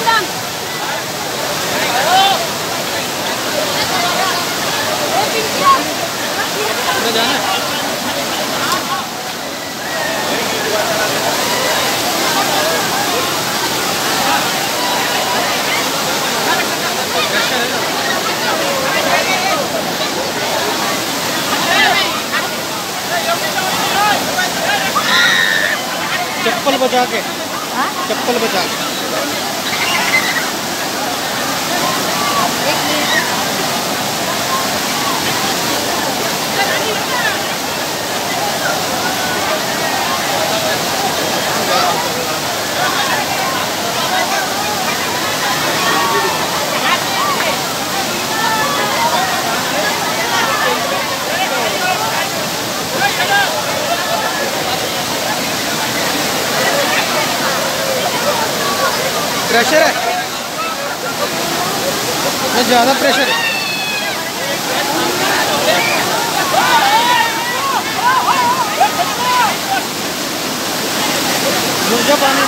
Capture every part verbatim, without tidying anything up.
चप्पल बचा के, चप्पल बचा के। प्रेशर है मैं ज़्यादा प्रेशर है। मुर्गा पानी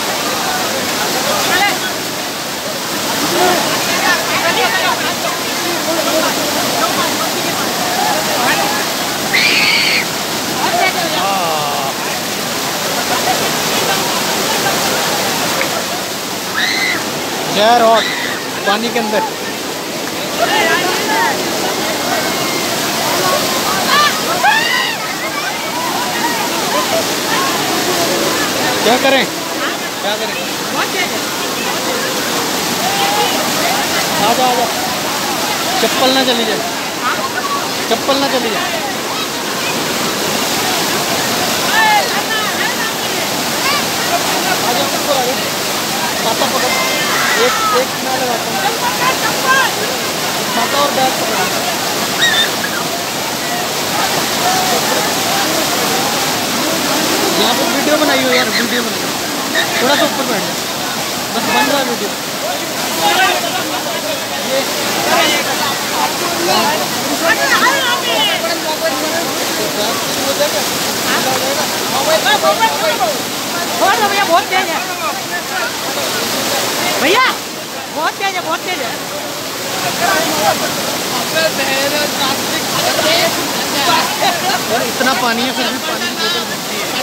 शहर और पानी के अंदर। क्या करें क्या करें आ जाओ आ जाओ। चप्पल ना चली जाए, चप्पल ना चली जाए। आ जाओ ऊपर आ जाओ। पापा पकड़ एक एक मैं लगाता हूँ। माता और बैग पकड़ा। यहाँ पर वीडियो बनाई हो यार, वीडियो बनाई। थोड़ा सा ऊपर बैठ जाओ, बस बन रहा है वीडियो। भैया बहुत तेज है, भैया बहुत तेज है, बहुत तेज है। और इतना पानी है फिर भी पानी की बोतल बनती है।